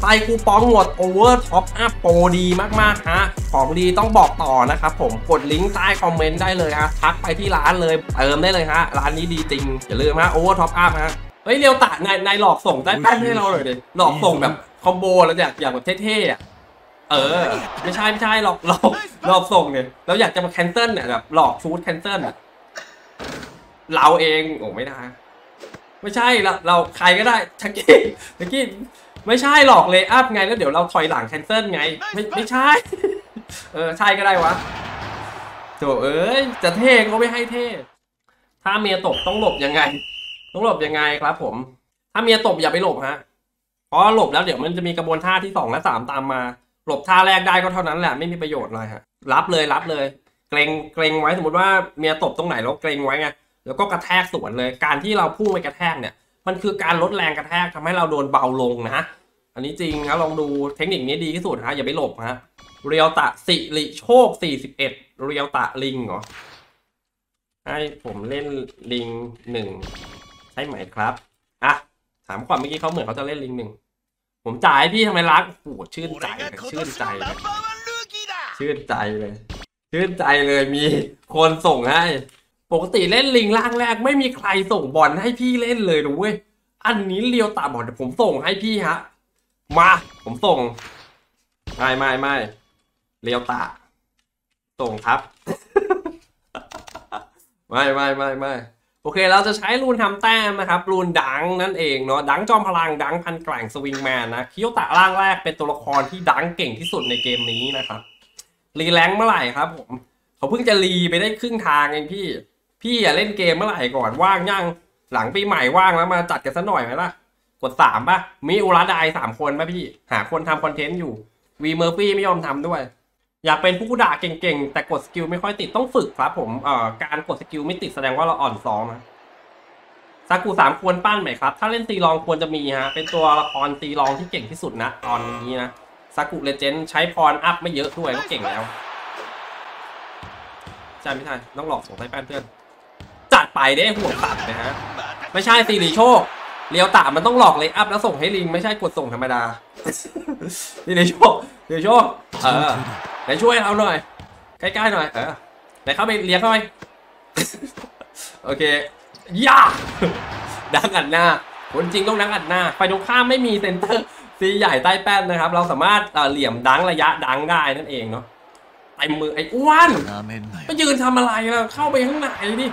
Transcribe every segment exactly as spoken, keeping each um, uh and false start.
ส่คูปองหมดโอเวอร์ท็อปอัพโปรดีมากๆฮะของดีต้องบอกต่อนะครับผมกดลิงก์ใต้คอมเมนต์ได้เลยฮะทักไปที่ร้านเลยเติมได้เลยฮะร้านนี้ดีจริงอย่าลืมฮะโอเวอร์ท็อปอัพฮะเฮ้ยเรียวตะนายนายหลอกส่งได้แป้นให้เราเลยดิหลอกส่งแบบคอมโบแล้วอยากอยากแบบเท่ๆอ่ะเออไม่ใช่ไม่ใช่หลอกหลอกหลอกส่งเนี่ยเราอยากจะมาแคนเซิลเนี่ยแบบหลอกชูดแคนเซิลอ่ะเราเองโอ้ไม่ได้ไม่ใช่เราเราใครก็ได้ชักกี้ชักกี้ไม่ใช่หลอกเลย์อัพไงแล้วเดี๋ยวเราถอยหลังแคนเซิลไงไม่ไม่ใช่เออใช่ก็ได้วะโถเอ้ยจะเท่ก็ไม่ให้เท่ถ้าเมียตบต้องหลบยังไงต้องหลบยังไงครับผมถ้าเมียตบอย่าไปหลบฮะเพราะหลบแล้วเดี๋ยวมันจะมีกระบวนท่าที่สองและสามตามมาหลบท่าแรกได้ก็เท่านั้นแหละไม่มีประโยชน์อะไรฮะรับเลยรับเลยเกรงเกรงไว้สมมติว่าเมียตบตรงไหนแล้วเกรงไว้ไงแล้วก็กระแทกสวนเลยการที่เราพุ่งไปกระแทกเนี่ยมันคือการลดแรงกระแทกทำให้เราโดนเบาลงนะอันนี้จริงนะลองดูเทคนิคนี้ดีที่สุดฮะอย่าไปหลบฮะเรียวตะสิริโชคสี่สิบเอ็ดเรียวตะลิงเหรอให้ผมเล่นลิงหนึ่งใช่ไหมครับอ่ะถามก่อนเมื่อกี้เขาเหมือนเขาจะเล่นลิงหนึ่งผมจ่ายให้พี่ทำไมรักโอ้โหชื่นใจเลยชื่นใจเลยชื่นใจเลยชื่นใจเลยมีคนส่งให้ปกติเล่นลิงล่างแรกไม่มีใครส่งบอลให้พี่เล่นเลยนะเว้ยอันนี้เรียวตะบอลผมส่งให้พี่ฮะมาผมส่งไม่ไม่ไม่เรียวตะส่งครับ ไม่ไม่ไม่ไม่โอเคเราจะใช้รูนทำแต้มนะครับรูนดังนั่นเองเนาะดังจอมพลังดังพันแกร่งสวิงแมนนะคิโยตะร่างแรกเป็นตัวละครที่ดังเก่งที่สุดในเกมนี้นะครับรีแลงเมื่อไหร่ครับผมเขาเพิ่งจะรีไปได้ครึ่งทางเองพี่พี่อย่าเล่นเกมเมื่อไหร่ก่อนว่างยังหลังปีใหม่ว่างแล้วมาจัดกันซะหน่อยไหมล่ะกดสามป่ะมีอุราไดสามคนป่ะพี่หาคนทำคอนเทนต์อยู่วีเมอร์ฟี่ไม่ยอมทำด้วยอยากเป็นผู้ด่าเก่งๆแต่กดสกิลไม่ค่อยติดต้องฝึกครับผมเอ่อการกดสกิลไม่ติดแสดงว่าเราอ่อนซ้อมนะซากุสามควรปั้นไหมครับถ้าเล่นตีรองควรจะมีฮะเป็นตัวละครตีรองที่เก่งที่สุดนะตอนนี้นะซากุเลเจนด์ใช้พรอัพไม่เยอะด้วยก็เก่งแล้วใช่ไม่ใช่ต้องหลอกส่งให้แป้นเพื่อนจัดไปได้ห่วงตัดนะฮะไม่ใช่สิริโชคเรียวตะมันต้องหลอกเลยอัพแล้วส่งให้ลิงไม่ใช่กดส่งธรรมดาสิริโชคสิริโชคเออไหนช่วยเอาหน่อยใกล้ๆหน่อยเออไหนเข้าไปเลี้ยงเข้าไปโอเคย่าดังอัดหน้าคนจริงต้องดังอัดหน้าไปตรงข้ามไม่มีเซนเตอร์ซีใหญ่ใต้แป้นนะครับเราสามารถเหลี่ยมดังระยะดังได้นั่นเองเนาะไอ้มือไอ้อ้วนไปยืนทำอะไรล่ะเข้าไปข้างในดิ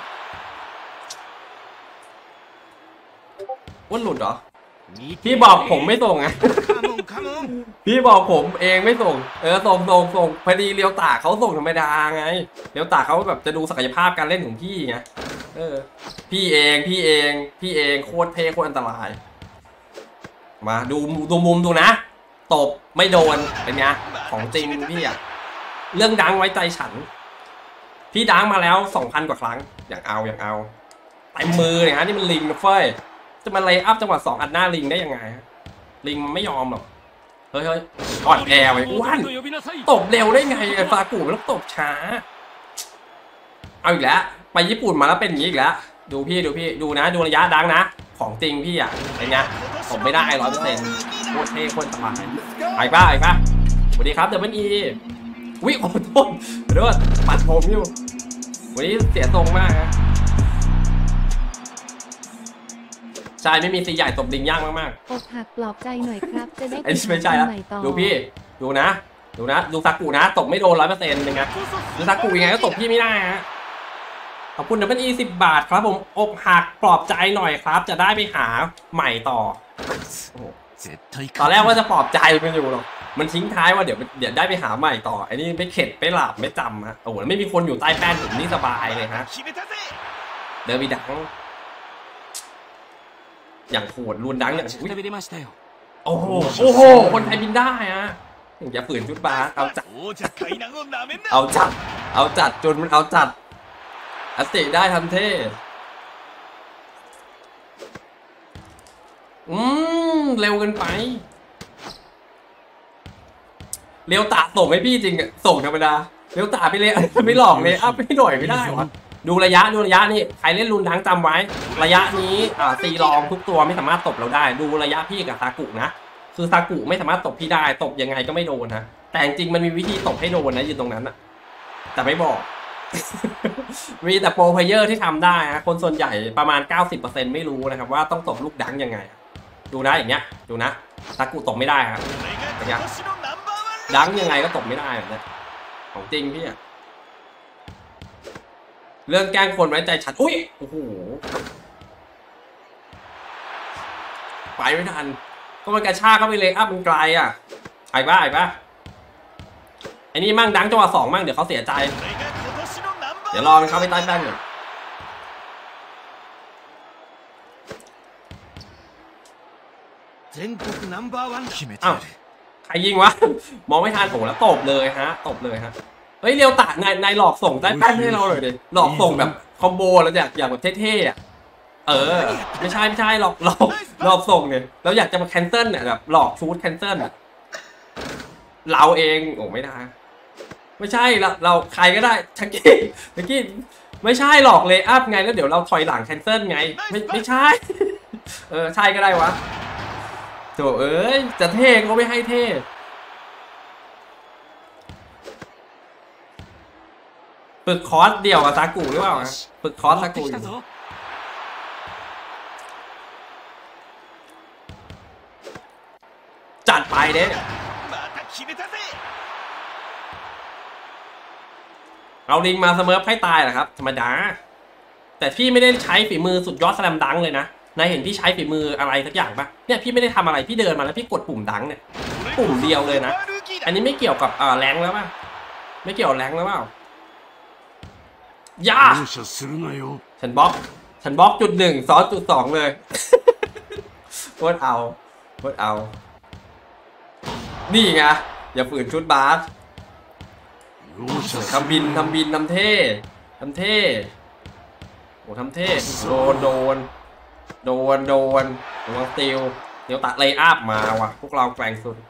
อ้วนหลุดเหรอพี่บอกผมไม่ส่งไงพี่บอกผมเองไม่ส่งเออส่งส่งส่งพอดีเรียวตาเขาส่งธรรมดาไงเรียวตาเขาแบบจะดูศักยภาพการเล่นของพี่ไงเออพี่เองพี่เองพี่เองโคตรเท่โคตรอันตรายมาดูดูมุมดูนะตบไม่โดนเป็นไงของจริงพี่อะเรื่องดังไว้ใจฉันพี่ดังมาแล้วสองพันกว่าครั้งอย่างเอาอย่างเอาเต็มมือเลยฮะนี่มันลิงเฟ้ยจะมาไลอัพจังหวะสองอัดหน้าลิงได้ยังไงลิงมันไม่ยอมหรอกเฮ้ยเฮ้ยอ่อนแอไว้อ้วนตบเร็วได้ไงไอ้ฟากูมันต้องตบช้าเอาอีกแล้วไปญี่ปุ่นมาแล้วเป็นอย่างนี้อีกแล้วดูพี่ดูพี่ดูนะดูระยะดังนะของจริงพี่อ่ะเป็นไงผมไม่ได้ร้อยเปอร์เซ็นต์โคตรเท่โคตรสบายไอ้ป้าไอ้ป้าสวัสดีครับเดวินอีวิโอ้โหเดี๋ยวปัดผมอยู่วันนี้เสียทรงมากนะใช่ไม่มีสีใหญ่ตบลิงยากมากๆอกหักปลอบใจหน่อยครับจะได้ไม่ใช่แล้วดูพี่ดูนะดูนะดูซากุนะตบไม่โดนร้อยเปอร์เซ็นต์เป็นไงดูซากุยังไงก็ตบพี่ไม่ได้ฮะขอบคุณดับเบิลอีสิบบาทครับผมอกหักปลอบใจหน่อยครับจะได้ไปหาใหม่ต่อตอนแรกว่าจะปลอบใจมันอยู่หรอกมันทิ้งท้ายว่าเดี๋ยวเดี๋ยวได้ไปหาใหม่ต่อไอ้นี่ไม่เข็ดไม่หลับไม่จำฮะโอ้โหไม่มีคนอยู่ใต้แป้นผมนี่สบายเลยฮะเดินไปดังอย่างโหดรุนดังอย่างโอ้โหโอ้โหคนไทยบินได้ฮะอย่าฝืนชุดบาสเอาจัดเอาจัดเอาจัดจนมันเอาจัดอัสเตได้ทันเท่อืมเร็วเกินไปเลี้ยวตาส่งให้พี่จริงอะส่งธรรมดาเลี้ยวตาไปเลยไม่หลอกเลยอ้าวไม่หน่อยไม่ได้วะดูระยะดูระยะนี่ใครเล่นรุนทั้งจำไว้ระยะนี้อ่าตีรองทุกตัวไม่สามารถตบเราได้ดูระยะพี่กับซากุนะคือซากุไม่สามารถตบพี่ได้ตบยังไงก็ไม่โดนนะแต่จริงมันมีวิธีตบให้โดนนะยืนตรงนั้นอะแต่ไม่บอก มีแต่โปรเพลเยอร์ที่ทำได้นะคนส่วนใหญ่ประมาณ เก้าสิบเปอร์เซ็นต์ ไม่รู้นะครับว่าต้องตบลูกดังยังไงดูนะอย่างเงี้ยดูนะซากุตบไม่ได้ครับอย่างเงี้ยดังยังไงก็ตบไม่ได้แบบนี้ของจริงพี่อะเรื่องแกล้งคนไว้ใจฉันอุ้ยโอ้โหไปไม่ทันก็มันกระชากเข้าไปเลยอัพมันไกลอ่ะไอ้บ้าไอ้บ้าไอ้นี่มั่งดังจังหวะสองมั่งเดี๋ยวเขาเสียใจเดี๋ยวรอมันเข้าไปใต้แป้นก่อนอ้าวใครยิงวะมองไม่ทันโอ้แล้วตบเลยฮะตบเลยฮะเฮ้ยเรียวตะนายนายหลอกส่งใต้แป้นให้เราเลยดิหลอกส่งแบบคอมโบแล้วอยากอยากแบบเท่ๆอ่ะเออไม่ใช่ไม่ใช่หลอกหลอกหลอกส่งเนี่ยเราอยากจะมาแคนเซิลเนี่ยแบบหลอกชูดแคนเซิลอ่ะเราเองโอ้ไม่ได้ไม่ใช่เราเราใครก็ได้ชักกี้ชักกี้ไม่ใช่หลอกเลย์อัพไงแล้วเดี๋ยวเราถอยหลังแคนเซิลไงไม่ไม่ใช่เออใช่ก็ได้วะโถเอ้ยจะเท่ก็ไม่ให้เท่ฝึกคอร์สเดี่ยวกับซากุหรือเปล่าฝึกคอร์สซากุอยู่จัดไปเด้เราลิงมาเสมอให้ตายเหรอครับธรรมดาแต่พี่ไม่ได้ใช้ฝีมือสุดยอดสแลมดังเลยนะนายเห็นพี่ใช้ฝีมืออะไรสักอย่างปะเนี่ยพี่ไม่ได้ทำอะไรพี่เดินมาแล้วพี่กดปุ่มดังเนี่ยปุ่มเดียวเลยนะอันนี้ไม่เกี่ยวกับเอ่อแรงแล้วป่ะไม่เกี่ยวแรงแล้วเปล่าย่าฉันบล็อกฉันบล็อกจุดหนึ่งซ้อนจุดสองเลยโคตรเอาโคตรเอานี่ไงอย่าฝืนชุดบาสทำบินทำบินทำเท่ทำเท่โอ้ทำเท่โดนโดนโดนโดนโดนติวเดี๋ยวตัดเลย์อัพมาว่ะพวกเราแกร่งสุด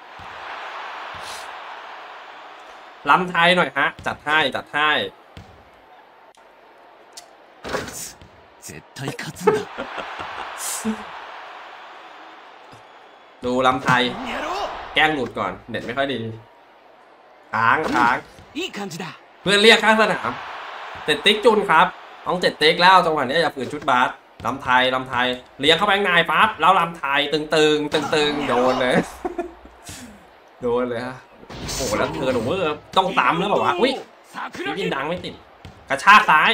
ล้ำไทยหน่อยฮะจัดให้จัดให้ดูล้ำไทยแกล้งหลุดก่อนเน็ตไม่ค่อยดีค้างค้างเพื่อนเรียกข้างสนามเจ็ดติ๊กจุนครับต้องเจ็ดติ๊กแล้วจังหวะนี้อย่าฝืนชุดบาสลำไทยลำไทยเลี้ยงเข้าไปข้างในปั๊บแล้วลำไทยตึงตึงตึงตึงโดนเลยโดนเลยฮะโอ้แล้วเธอหนูว่าต้องตามแล้วบอกว่าอุ้ยพี่ยินดังไม่ติดกระชากซ้าย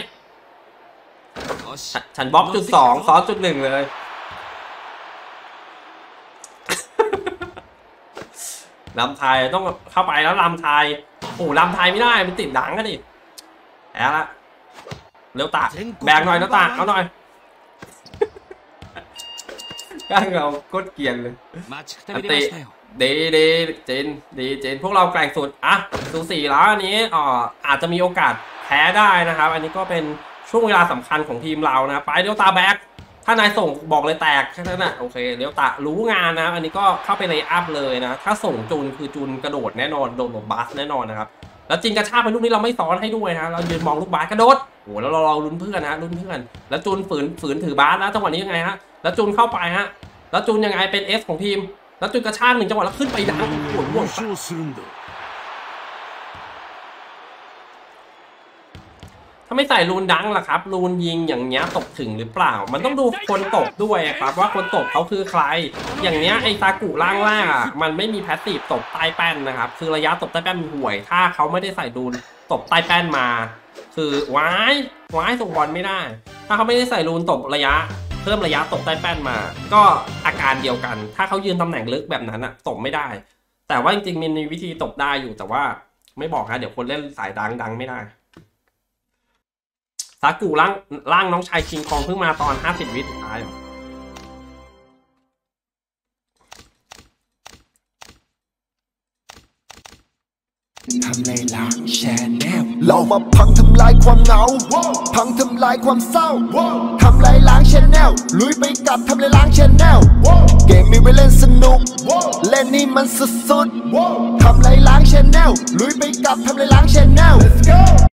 ฉันบล็อกจุดสองซ้อนจุดหนึ่งเลยลำไทยต้องเข้าไปแล้วลำไทยโอ้ลำไทยไม่ได้มันติดดังกันดิแอบละเร็วตาแบกหน่อยแล้วตาเอาหน่อยก้างเราโคตรเกลียนเลยอันติดีดีเจนดีเจนพวกเราแกร่งสุดอ่ะสูสีแล้วอันนี้อ่ออาจจะมีโอกาสแพ้ได้นะครับอันนี้ก็เป็นช่วงเวลาสำคัญของทีมเรานะไปเลี้ยวตาแบ็กถ้านายส่งบอกเลยแตกแค่นั้นนะโอเคเลี้ยวตารู้งานนะอันนี้ก็เข้าไปเลยอัพเลยนะถ้าส่งจูนคือจูนกระโดดแน่นอนโดนลงบาสแน่นอนนะครับแล้วจริงกระชากไปลูกนี้เราไม่ซ้อนให้ด้วยนะเรายืนมองลูกบาสกระโดดโอ้แล้วเราเราลุ้นเพื่อนนะลุ้นเพื่อนแล้วจูนฝืนฝืนถือบาสนะจังหวะนี้ยังไงฮะแล้วจูนเข้าไปฮะแล้วจูนยังไงเป็นเอสของทีมแล้วจูนกระชากหนึ่งจังหวะแล้วขึ้นไปดังปวดหัวถ้าไม่ใส่รูนดังล่ะครับรูนยิงอย่างเงี้ยตกถึงหรือเปล่ามันต้องดูคนตกด้วยครับว่าคนตกเขาคือใครอย่างเนี้ยไอ้ซากุล่างล่างอ่ะมันไม่มีแพสซีฟตบใต้แป้นนะครับคือระยะตบใต้แป้นมันห่วยถ้าเขาไม่ได้ใส่รูนตบใต้แป้นมาคือว้ายว้ายส่งบอลไม่ได้ถ้าเขาไม่ได้ใส่รูนตบระยะเพิ่มระยะตบใต้แป้นมาก็อาการเดียวกันถ้าเขายืนตำแหน่งลึกแบบนั้นอ่ะตบไม่ได้แต่ว่าจริงๆมีวิธีตบได้อยู่แต่ว่าไม่บอกนะเดี๋ยวคนเล่นสายดังดังไม่ได้ซากุร่างร่างน้องชายคิงคองเพิ่งมาตอนห้าสิบวิสุดท้ายทำลายล้างแชนแนลเรามาพังทำลายความเหงาพังทำลายความเศร้าทำลายล้างแชนแนลลุยไปกับทำลายล้างแชนแนลเกมมีไว้เล่นสนุกเล่นนี่มันสุดๆทำลายล้างแชนแนลลุยไปกับทำลายล้างแชนแนล